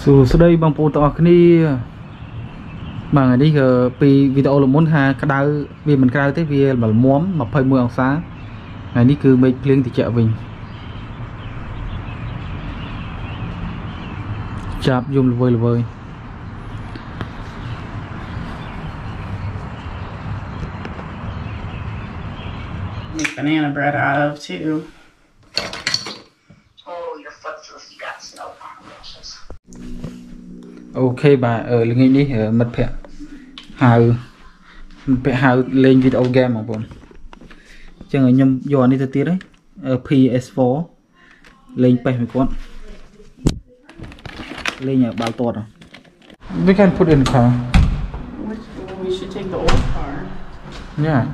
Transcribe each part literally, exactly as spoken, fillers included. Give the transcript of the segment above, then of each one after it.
Dù sau đây bằng bộ tỏ cái đi mà ngày đi vì video là muốn ha cái đau vì mình cái tới vì mà muốn mà phơi mưa ông sáng ngày đi cứ mấy liên thì chợ mình chạp dùng là vơi là vơi make banana bread out of too. Ok bà ở lưng đi ở mật phẹ hào phẹ hào lên video game mà bọn chẳng ở nhầm dò đi tiết đấy ở P S four lên bảy mươi con lên ở bao to rồi. We can put in the car. Which, we should take the old car. Yeah.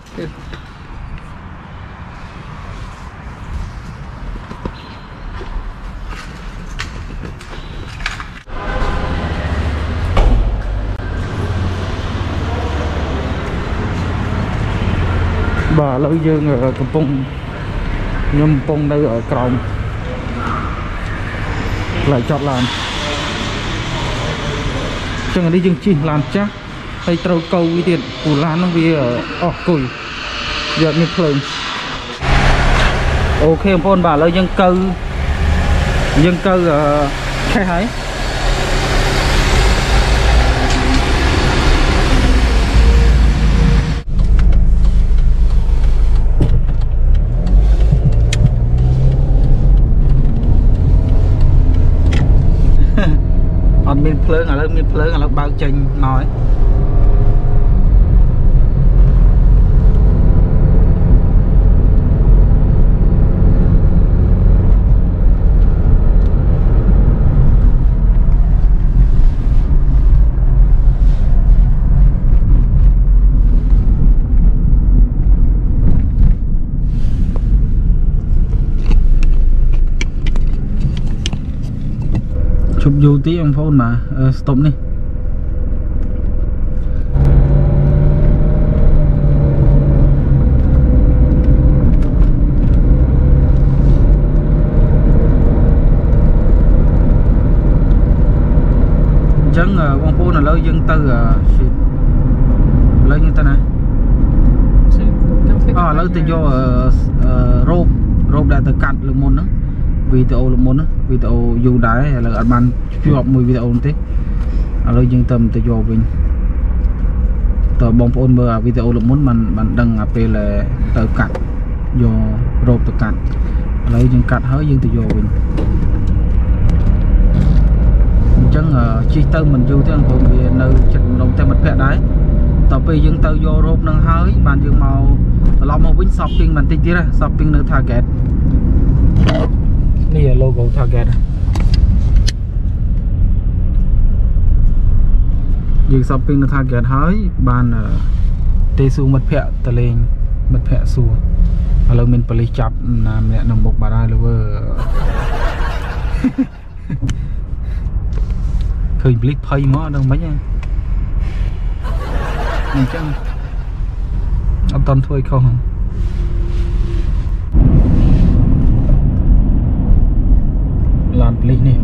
Bà lâu dương ở Cầm Pông nhưng Pông đây ở Còng lại chọt làm chẳng đi dương chi làm chắc hay trâu câu cái tiền củ lan nó vì ở ọc cùi giờ như thường ok phone bà lâu dương câu dương câu ở khai hái miền phơi ở đây miền phơi ở đây bao trình nói chụp vô tí ông phone mà uh, stop đi chẳng uh, ông phone là lâu dân tư uh, lâu như thế này à lâu từ vô uh, uh, rộp rộp đã từ cạnh lượng môn đó video là muốn video dù đáy hay là anh bạn chụp mười video thế ở đây dương tâm từ vô mình tờ bóng phone bờ video là muốn mình bạn đăng ap là từ cắt vô rộp từ cắt lấy dương cắt hết dương từ vô mình chẳng chi tư mình vô thế còn vì nơi chừng đồng thêm một phe đấy tập vì dương từ vô rộp nâng hơi bạn dương màu lòng màu vĩnh shopping mình tin chứ ra shopping nơi target này là logo target dừng shopping nó target hơi bàn tê su mật phẹ tờ lên mật phẹ su ở lâu mình phải chập làm mẹ nằm một bà đây luôn khơi click pay mó đâu mấy nha mình chắc ông toàn thôi không lan pli này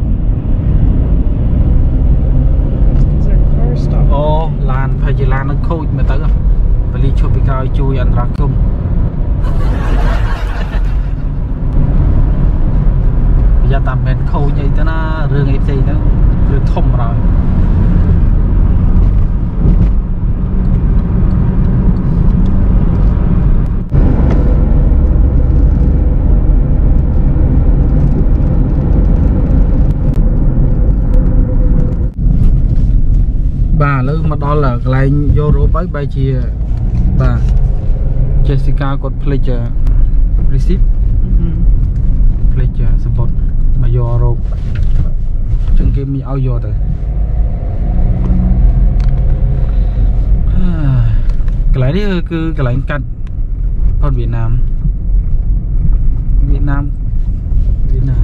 ô lan phải chỉ lan nó khôi mà tới rồi pli chụp bị cao chui ăn ra không bây giờ tạm biệt khôi như thế nó rương ép xê đó rương thông rồi bà lỡ mà đó là lại vô rô bấy bay chia bà Jessica có pledge receipt pledge support mà vô rô chân kia mình ao vô rồi cái lại đi cứ cái lại cắt con Việt Nam Việt Nam Việt Nam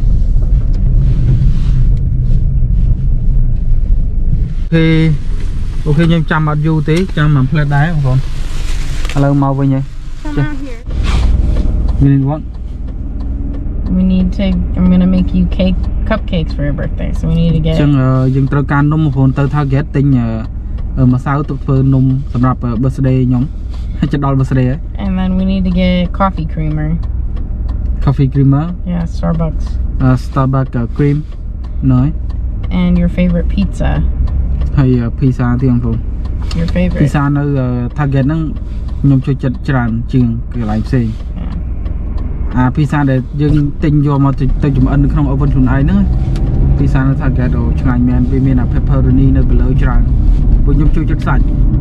thì ok nhưng chăm mặt du tí chăm mặt plate đáy không còn hello màu với nhỉ we need what We need to. I'm gonna make you cake cupcakes for your birthday. So we need to get. Chẳng dừng trâu can nôm hồn tới target tinh ở mà sao tụi phơi nôm sắm rạp birthday nhóm hay cho đo birthday ấy. And then we need to get coffee creamer. Coffee creamer. Yeah, Starbucks. Uh, Starbucks uh, cream. Nói. And your favorite pizza. Hay uh, pizza thì không phụ. Your favorite. Pizza nó uh, target nó nhóm cho chật tràn chừng cái lại xì. À pizza để dừng tinh vô mà tôi chụp ăn không oven thùng ai nữa. Pizza nó target đồ chẳng hạn men vì mình là pepperoni nó bị lỡ tràn. Với nhóm cho chật sạch.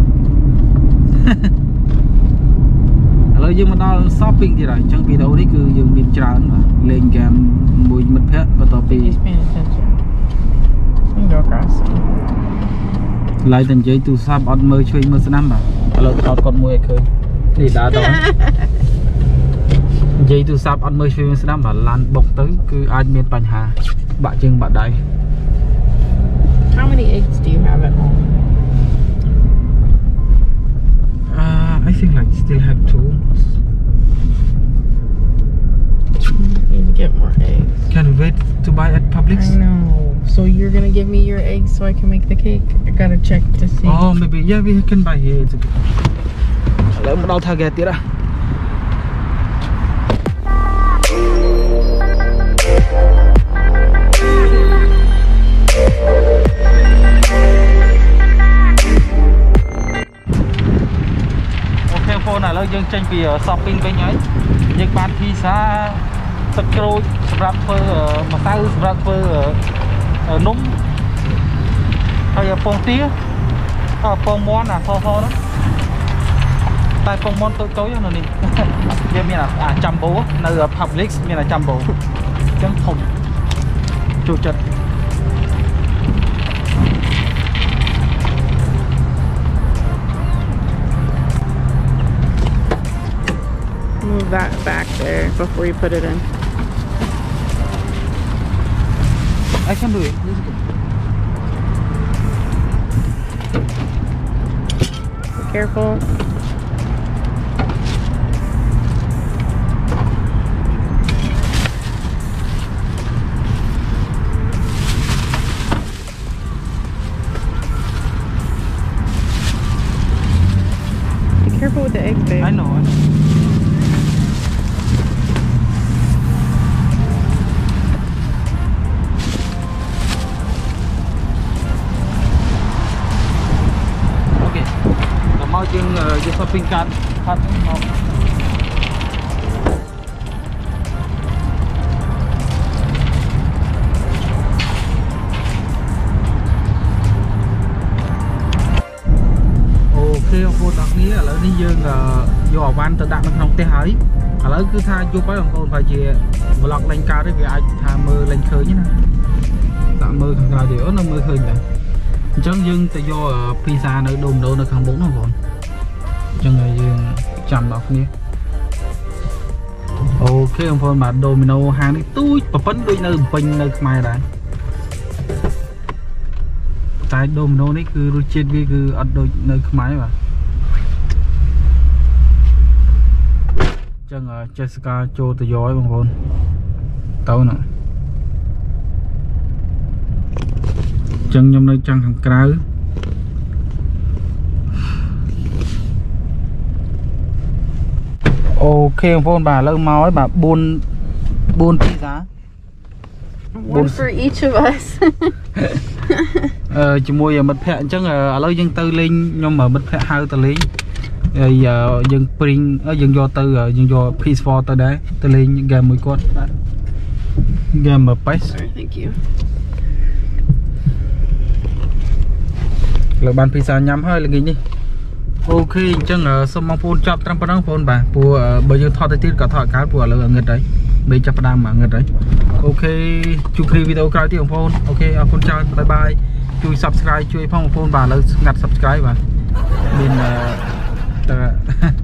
Rồi dương mà đó shopping thì lại chẳng vì đâu đấy cứ dương bên tràn mà lên game mùi mật phép và tao bị lại thành giấy từ sắp ăn mơ chơi mơ năm mà rồi tao còn mùi khơi đi đá đó giấy từ sắp ăn mơ chơi mơ năm mà lan bọc tới cứ anh miền Bành Hà bạn chừng bạn đây. How many eggs do you have at home? Uh, I think like still have two. I need to get more eggs. Can we wait to buy at Publix? I know. So you're gonna give me your eggs so I can make the cake? I gotta check to see. Oh, maybe yeah, we can buy here. It's okay. Lấy một đầu target tiếp đã. Ok, phone này là dương tranh vì shopping với nhảy. Nhưng bán pizza sắp trôi sắp rạp phơ mà sao sắp rạp phơ ở núng hay là phong tía à, phong món là thô thô đó tại phong món tối tối nó đi giờ mình là à trăm bố nơi ở Publix mình là trăm bố chẳng thùng chủ trật. Move that back there before you put it in. I can do it. Be careful. Be careful with the eggs, babe. I know. I know. Dương uh, shopping cart phát một. Ok cô đặc nghĩa là đi dương uh, vô van tự đặt nó không té hái à lấy cứ tha vô cái con phải gì vlog lên cao đấy vì ai tha mơ lên khơi nhé tạm mơ thằng nào thì nó mơ khơi này chân dương tự vô uh, pizza nơi đồn đâu nó không bốn nó còn chân người dương chăm đọc nhé. Ok ông phone mà domino hàng đi tôi và phấn đôi nơi bình nơi mai đấy tại domino đấy cứ đôi chết với cứ ăn đôi nơi máy mà chân uh, Jessica cho từ gió bằng phone tao nè chân nhom nơi chân hàng cáo. Ok phone bà lâu máu ấy bà buôn buôn pizza one for each of us. ờ chỉ mua giờ mật phẹ chắc là lâu dân tư linh nhưng mà mật phẹ hai tờ linh rồi giờ dân print ở dân do tư rồi dân do peace for tới đấy tờ linh những game mới con game mà pass. Thank you. Là bàn pizza nhắm hơi là gì đi. Ok chẳng ở xong mong phone chop trong phần phone bà của bây giờ thọ tiết cả thọ cái của là ngật đấy bây giờ đang mà ngật đấy. Ok chụp video cái tiếng phone. Ok con chào bye bye chui subscribe chui phong phone bà là ngặt subscribe bà bên